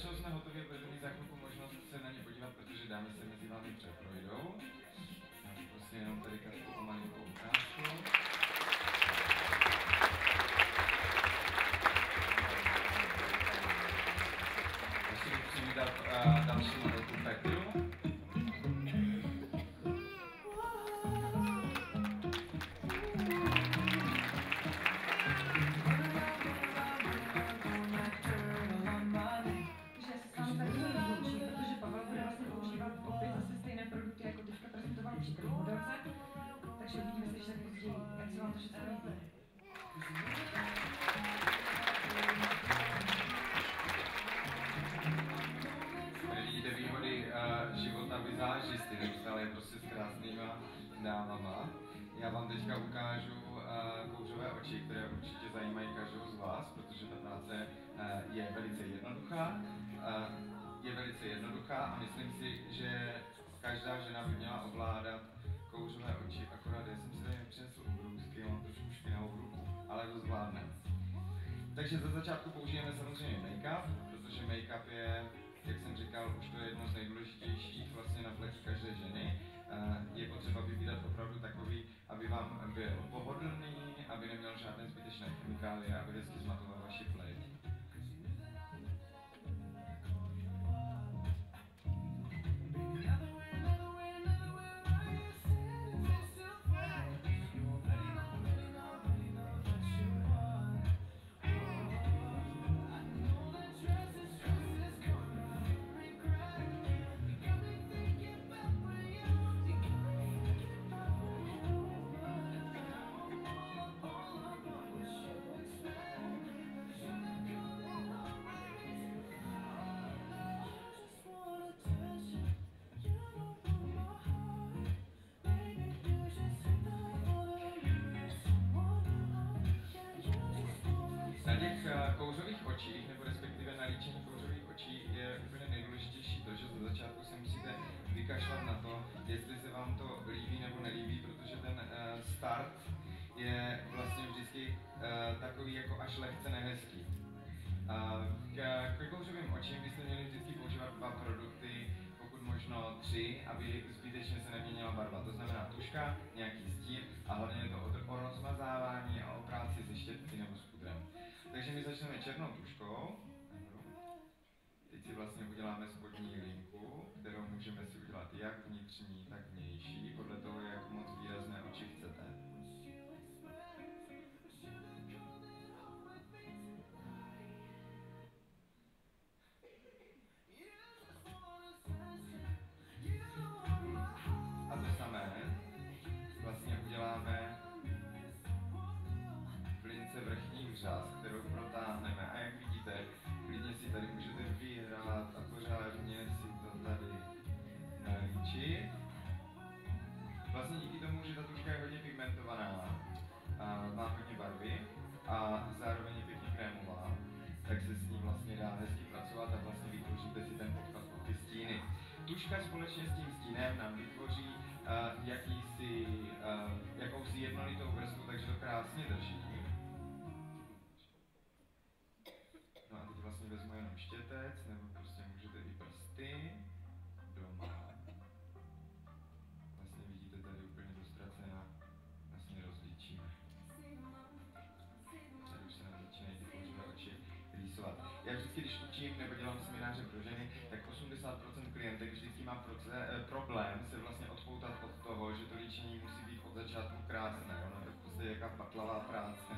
většinou jsme hotovi, budete mít za chvilku možnost se na ně podívat, protože dámy se mezi vámi přeprojdou. Já prostě jenom tady každou malinkou ukázku. Ještě bych přivítat další modelku Petru. Vizážisty, neustále je prostě s krásnýma dámama. Já vám teďka ukážu kouřové oči, které určitě zajímají každou z vás, protože ta práce je velice jednoduchá a myslím si, že každá žena by měla ovládat kouřové oči, akorát já jsem si tady nepřinesl ubrousky, mám trošku špinavou ruku, ale to zvládne. Takže za začátku použijeme samozřejmě make-up, protože make-up je, jak jsem říkal, už to je jedno z nejdůležitějších vlastně na pleti každé ženy. Je potřeba vybírat opravdu takový, aby vám byl pohodlný, aby neměl žádné zbytečné chemikálie, aby hezky zmatoval vaši pleť. Na těch kouřových očích, nebo respektive na líčení kouřových očí je úplně nejdůležitější to, že za začátku se musíte vykašlat na to, jestli se vám to líbí nebo nelíbí, protože ten start je vlastně vždycky takový jako až lehce nehezký. K kouřovým očím byste měli vždycky používat 2 produkty, pokud možno 3, aby zbytečně se neměnila barva. To znamená tuška, nějaký stín a hlavně je to o rozmazávání a o práci se štětky nebo s pudrem. Takže my začneme černou tuškou. Teď si vlastně uděláme spodní linku, kterou můžeme si udělat jak vnitřní, tak vnější, podle toho, jak moc výrazné oči chcete. A to samé vlastně uděláme v lince vrchních řas, kterou protáhneme. A jak vidíte, klidně si tady můžete vyhrát a pořádně si to tady nalíčit. Vlastně díky tomu, že ta tuška je hodně pigmentovaná, má hodně barvy a zároveň je pěkně krémová, tak se s ní vlastně dá hezky pracovat a vlastně vytvoříte si ten podklad pod ty stíny. Tuška společně s tím stínem nám vytvoří jakousi jednolitou vrstvu, takže to krásně drží. No a teď vlastně vezmu jenom štětec, nebo prostě můžete i prsty doma. Vlastně vidíte tady úplně do ztracená, vlastně rozlíčíme. Tady už se nám začínají ty kouřové oči rýsovat. Já vždycky, když učím nebo dělám semináře pro ženy, tak 80% klientek vždycky má problém se vlastně odpoutat od toho, že to líčení musí být od začátku krásné. Ono je to prostě jaká patlavá práce.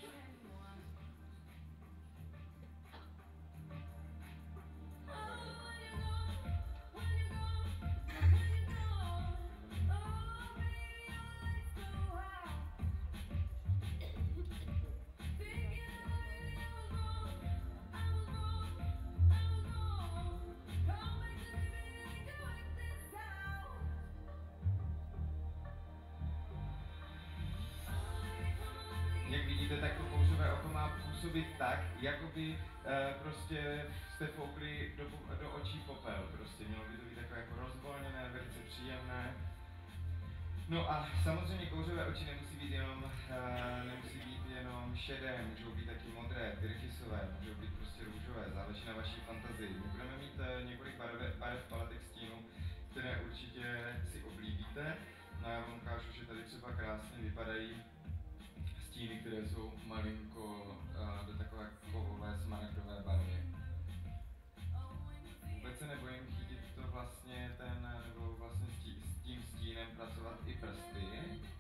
Jak vidíte, tak to kouřové oko má působit tak, jako by prostě jste foukli do očí popel. Prostě mělo by to být takové jako rozvolněné, velice příjemné. No a samozřejmě kouřové oči nemusí být jenom šedé, můžou být taky modré, tyrkysové, můžou být prostě prostě růžové, záleží na vaší fantazii. My budeme mít několik barev paletek stínů, které určitě si oblíbíte. No já vám ukážu, že tady třeba krásně vypadají stíny, které jsou malinko do takové kovové smaragdové barvy. Vůbec se nebojím chytit to vlastně nebo vlastně s tím stínem pracovat i prsty.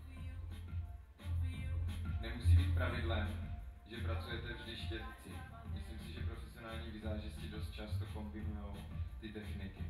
Nemusí být pravidlem, že pracujete vždy štětci. Myslím si, že profesionální vizážisti dost často kombinují ty techniky.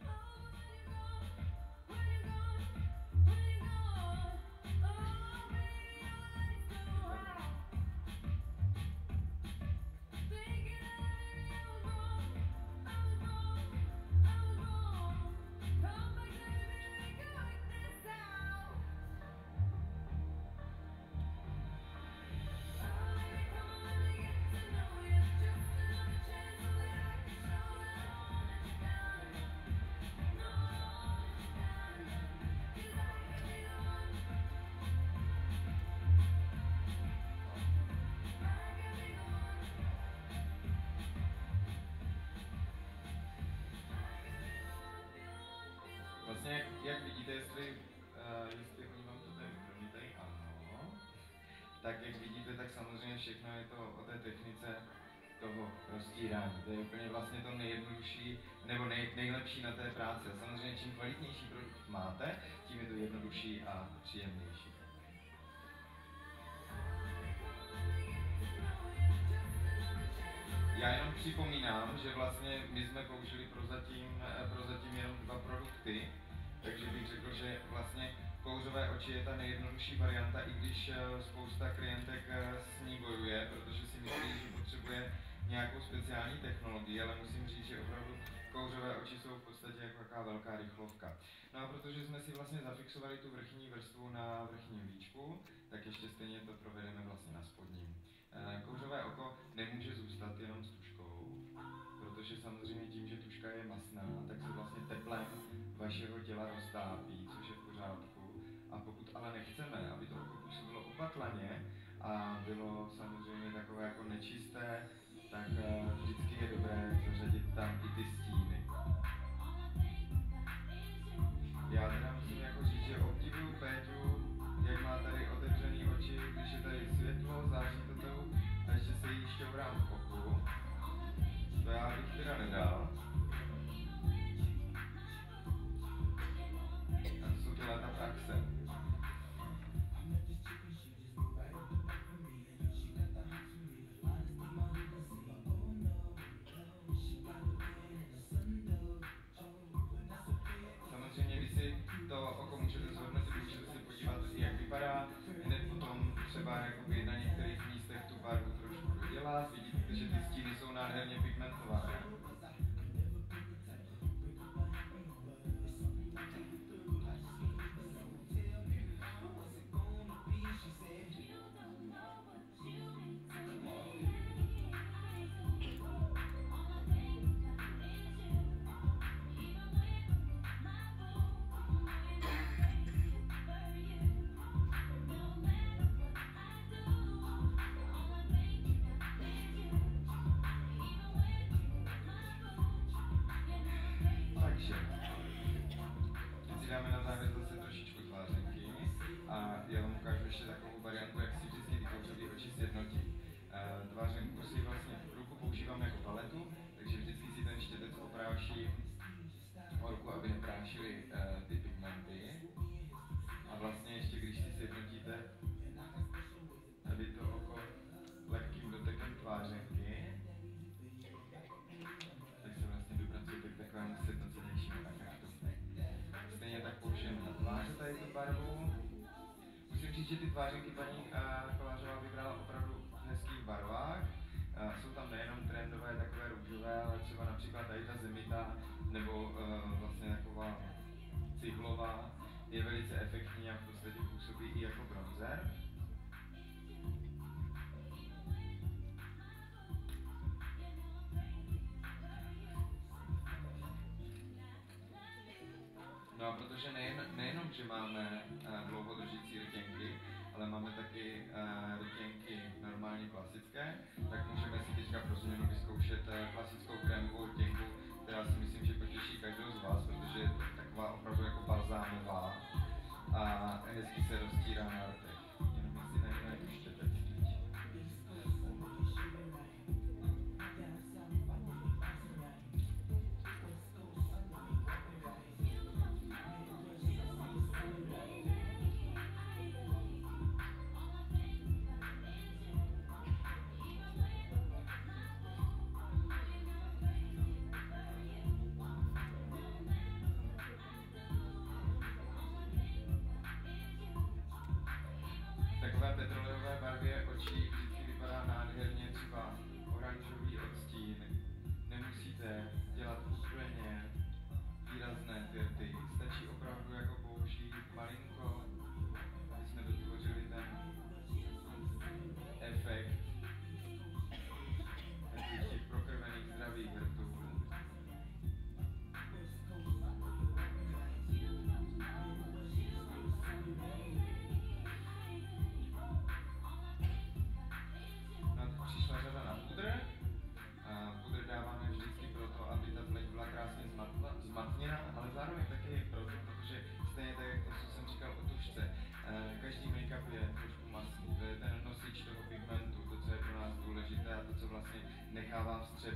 Vlastně, jak vidíte, jestli oni vám to tady promítají, ano, tak jak vidíte, tak samozřejmě všechno je to o té technice toho roztírání. To je úplně vlastně to nejjednodušší, nebo nejlepší na té práci. A samozřejmě, čím kvalitnější produkt máte, tím je to jednodušší a příjemnější. Já jenom připomínám, že vlastně my jsme použili prozatím jenom 2 produkty, takže bych řekl, že vlastně kouřové oči je ta nejjednodušší varianta, i když spousta klientek s ní bojuje, protože si myslí, že potřebuje nějakou speciální technologii, ale musím říct, že opravdu kouřové oči jsou v podstatě jako taková velká rychlovka. No a protože jsme si vlastně zafixovali tu vrchní vrstvu na vrchním víčku, tak ještě stejně to provedeme vlastně na spodním. Kouřové oko nemůže zůstat jenom s tužkou, protože samozřejmě tím, že tužka je masná, tak se vlastně teplem vašeho těla roztápí, což je v pořádku. A pokud ale nechceme, aby to oko působilo opatlaně a bylo samozřejmě takové jako nečisté, tak vždycky je dobré zařadit tam i ty stíny. Já teda musím jako říct, že obdivuju Péťu, jak má tady otevřený oči, když je tady světlo, září to tou, a ještě se jí šťourám v oku. To já bych teda nedal. A to jsou ty léta praxe. Samozřejmě vy si to oko můžete zhodnotit, můžete si podívat, jak vypadá, hned potom třeba jakoby na některých místech tu barvu trošku dodělat, vidíte, že ty stíny jsou nádherně pigmentované. Dáme na závěr zase trošičku tvářenky a já vám ukážu ještě takovou variantu, jak si vždycky ty kouřové oči sjednotí. Tvářenku si vlastně ruku používám jako paletu, takže vždycky si ten štětec opráší ruku, aby neprášily ty pigmenty. A vlastně ještě když si sjednotíte tady to oko lehkým dotekem tvářenky, tak se vlastně dopracujete k takovému sjednocenějšímu efektu. Stejně tak použijeme na tváře tady tu barvu. Musím říct, že ty tvářenky paní Kolářová vybrala opravdu v hezkých barvách. Jsou tam nejenom trendové, takové růžové, ale třeba například tady ta zemita, nebo vlastně taková cihlová, je velice efektní a v podstatě působí i jako bronzer. No a protože nejenom, že máme dlouhodržící rtěnky, ale máme taky rtěnky normálně klasické, tak můžeme si teďka pro změnu vyzkoušet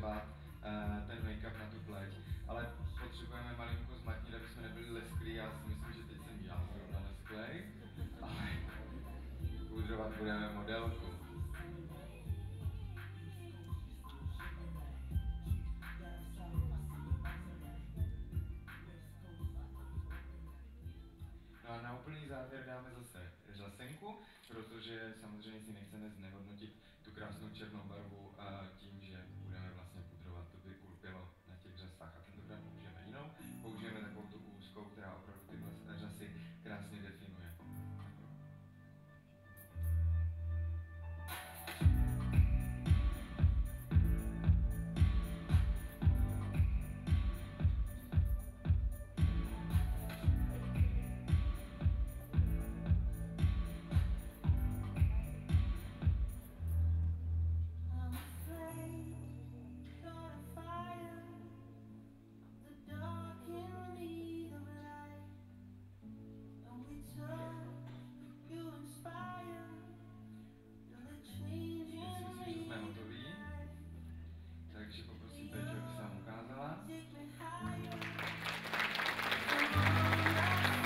dát ten make-up na tu pleť, ale potřebujeme malinko zmatnit, aby jsme nebyli lesklí. Já si myslím, že teď jsem já zrovna lesklej, ale pudrovat budeme modelku. No a na úplný závěr dáme zase řasenku, protože samozřejmě si nechceme znehodnotit tu krásnou černou barvu tím, že budeme vlastně pudrovat, to by ulpělo na těch řasách. A tentokrát použijeme jinou, použijeme takovou tu úzkou, která opravdu ty řasy krásně definuje. Takže poprosím Péťu, aby se vám ukázala.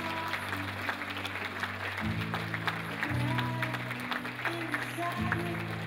Inside